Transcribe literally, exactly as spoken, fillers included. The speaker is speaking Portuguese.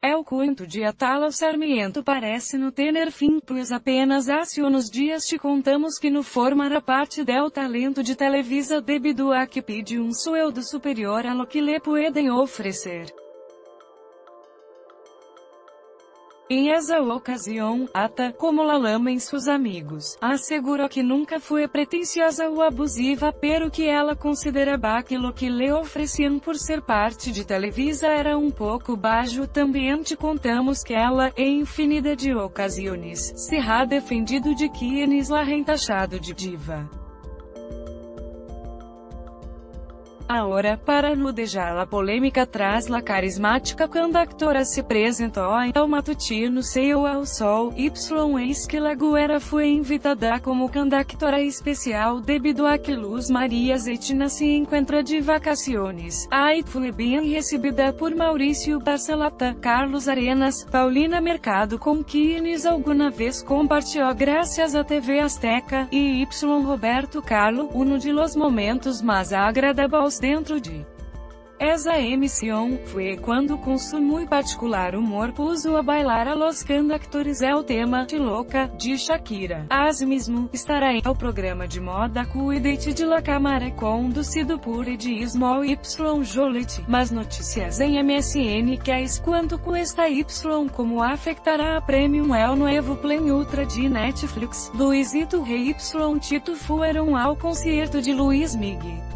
É o quinto dia tal Sarmiento parece não ter fim, pois apenas há uns dias te contamos que no formar parte del talento de Televisa debido a que pede um sueldo superior a lo que le pueden oferecer. Em essa ocasião, Ata, como la lama em seus amigos, assegurou que nunca foi pretensiosa ou abusiva, pero que ela considerava que lo que lhe ofereciam por ser parte de Televisa era um pouco baixo. Também te contamos que ela, em infinidade de ocasiões, se ha defendido de quienes la han taxado de diva. Agora, para não deixar a polêmica tras la carismática conductora se apresentou ao matutino Sail ao Sol, Y eis que la Güera foi invitada como conductora especial debido a que Luz Maria Zetina se encontra de vacaciones. Aí foi bem recebida por Maurício Barcelata, Carlos Arenas, Paulina Mercado com quienes alguma vez compartilhou graças a T V Azteca, e Y Roberto Carlo, um de los momentos mais agradáveis dentro de essa emissão, foi quando com seu muito particular humor puso a bailar a los conductores é o tema de Louca, de Shakira. Asimismo, estará em o programa de moda Cuide-te de la Cámara conduzido por Edi Small Y Jolete, mas notícias em M S N que é quanto com esta Y como afetará a Premium El Nuevo Plan Ultra de Netflix. Luisito Rey Y Tito fueram ao concerto de Luiz Miguel.